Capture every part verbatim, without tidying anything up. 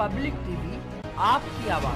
Public TV, आपकी आवाज।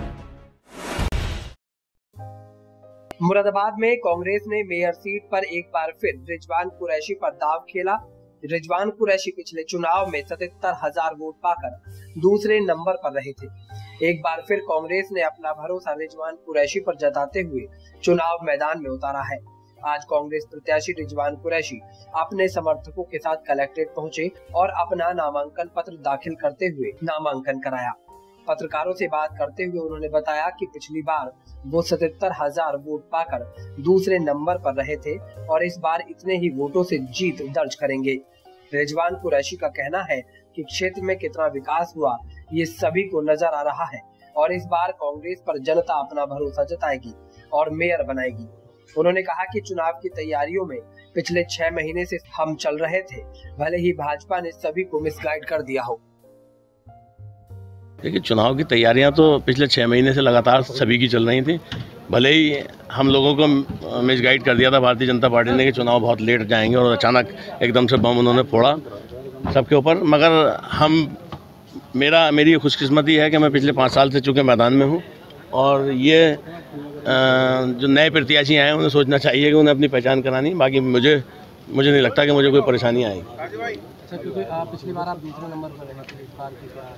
मुरादाबाद में कांग्रेस ने मेयर सीट पर एक बार फिर रिजवान कुरैशी पर दांव खेला। रिजवान कुरैशी पिछले चुनाव में सतहत्तर हजार वोट पाकर दूसरे नंबर पर रहे थे। एक बार फिर कांग्रेस ने अपना भरोसा रिजवान कुरैशी पर जताते हुए चुनाव मैदान में उतारा है। आज कांग्रेस प्रत्याशी रिजवान कुरैशी अपने समर्थकों के साथ कलेक्ट्रेट पहुंचे और अपना नामांकन पत्र दाखिल करते हुए नामांकन कराया। पत्रकारों से बात करते हुए उन्होंने बताया कि पिछली बार वो सतहत्तर हजार वोट पाकर दूसरे नंबर पर रहे थे और इस बार इतने ही वोटों से जीत दर्ज करेंगे। रिजवान कुरैशी का कहना है कि क्षेत्र में कितना विकास हुआ ये सभी को नजर आ रहा है और इस बार कांग्रेस पर जनता अपना भरोसा जताएगी और मेयर बनाएगी। उन्होंने कहा कि चुनाव की तैयारियों में पिछले छह महीने से हम चल रहे थे, भले ही भाजपा ने सभी को मिसगाइड कर दिया हो। देखिए, चुनाव की तैयारियां तो पिछले छह महीने से लगातार सभी की चल रही थी। भले ही हम लोगों को मिसगाइड कर दिया था भारतीय जनता पार्टी ने कि चुनाव बहुत लेट जाएंगे और अचानक एकदम से बम उन्होंने फोड़ा सबके ऊपर, मगर हम मेरा मेरी खुशकिस्मती है कि मैं पिछले पाँच साल से चूँकि मैदान में हूँ और ये जो नए प्रत्याशी आए हैं उन्हें सोचना चाहिए कि उन्हें अपनी पहचान करानी। बाकी मुझे मुझे नहीं लगता कि मुझे कोई परेशानी आएगी। सर, क्योंकि पिछली बार आप दूसरे नंबर पर रहे थे, इस बार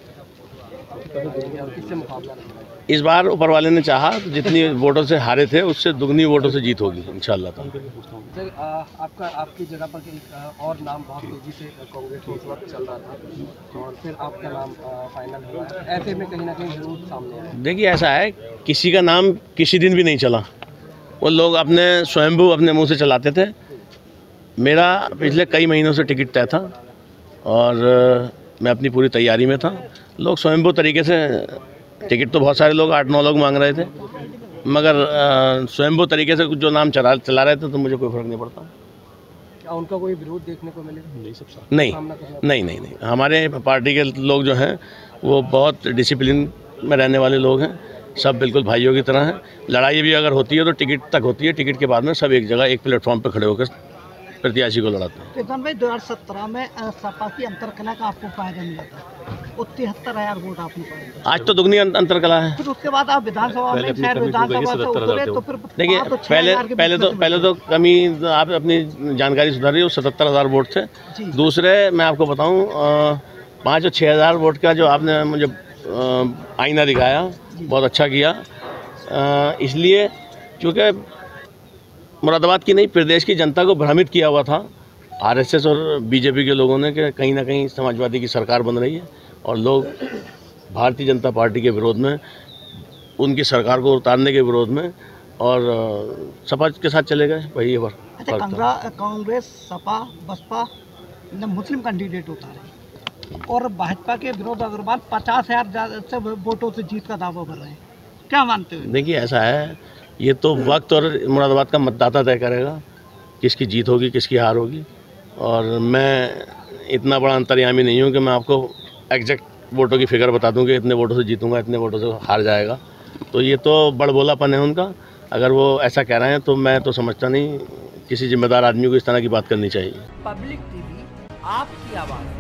किससे मुकाबला रहा? इस बार ऊपर वाले ने चाहा तो जितनी वोटों से हारे थे उससे दुगनी वोटों से जीत होगी इंशाल्लाह। सर, आपका आपकी जगह पर एक और नाम बहुत तेजी से कांग्रेस में इस वक्त चल रहा था और फिर आपका नाम फाइनल हुआ है, ऐसे में कहीं ना कहीं जरूर सामने आया। देखिए, ऐसा है, किसी का नाम किसी दिन भी नहीं चला, वो लोग अपने स्वयंभू अपने मुँह से चलाते थे। मेरा पिछले कई महीनों से टिकट तय था और मैं अपनी पूरी तैयारी में था। लोग स्वयंभू तरीके से टिकट तो बहुत सारे लोग आठ नौ लोग मांग रहे थे, मगर स्वयंभू तरीके से जो नाम चला चला रहे थे तो मुझे कोई फर्क नहीं पड़ता। क्या उनका कोई विरोध देखने को मिलेगा? नहीं नहीं नहीं नहीं नहीं हमारे पार्टी के लोग जो हैं वो बहुत डिसिप्लिन में रहने वाले लोग हैं, सब बिल्कुल भाइयों की तरह हैं। लड़ाई भी अगर होती है तो टिकट तक होती है, टिकट के बाद में सब एक जगह एक प्लेटफॉर्म पर खड़े होकर प्रत्याशी को लड़ाते हैं। किसान भाई, दो हज़ार सत्रह में सपा की अंतरकला का आपको फायदा मिला था, वो तिहत्तर हजार वोट आपने पाए। आज तो दुगनी अंतरकला है। फिर उसके बाद आप विधानसभा में खैर विधानसभा से उतरे तो फिर देखिए, पहले पहले तो पहले तो कमी आप अपनी जानकारी सुधारिए, वो सतहत्तर हजार वोट थे। दूसरे मैं आपको बताऊं, पाँच और छः हजार वोट का जो आपने मुझे आईना दिखाया बहुत अच्छा किया, इसलिए क्योंकि मुरादाबाद की नहीं प्रदेश की जनता को भ्रमित किया हुआ था आरएसएस और बीजेपी के लोगों ने कि कहीं ना कहीं समाजवादी की सरकार बन रही है और लोग भारतीय जनता पार्टी के विरोध में, उनकी सरकार को उतारने के विरोध में और सपा के साथ चले गए। वही है अच्छा, कांग्रेस सपा बसपा ने मुस्लिम कैंडिडेट उतारे और भाजपा के विनोद अग्रवाल पचास हजार से वोटों से जीत का दावा कर रहे हैं, क्या मानते हो? देखिए, ऐसा है, ये तो वक्त और मुरादाबाद का मतदाता तय करेगा किसकी जीत होगी किसकी हार होगी, और मैं इतना बड़ा अंतर्यामी नहीं हूँ कि मैं आपको एग्जैक्ट वोटों की फिगर बता दूँ कि इतने वोटों से जीतूंगा इतने वोटों से हार जाएगा। तो ये तो बड़बोलापन है उनका। अगर वो ऐसा कह रहे हैं तो मैं तो समझता नहीं किसी जिम्मेदार आदमी को इस तरह की बात करनी चाहिए। पब्लिक टीवी, आपकी आवाज़।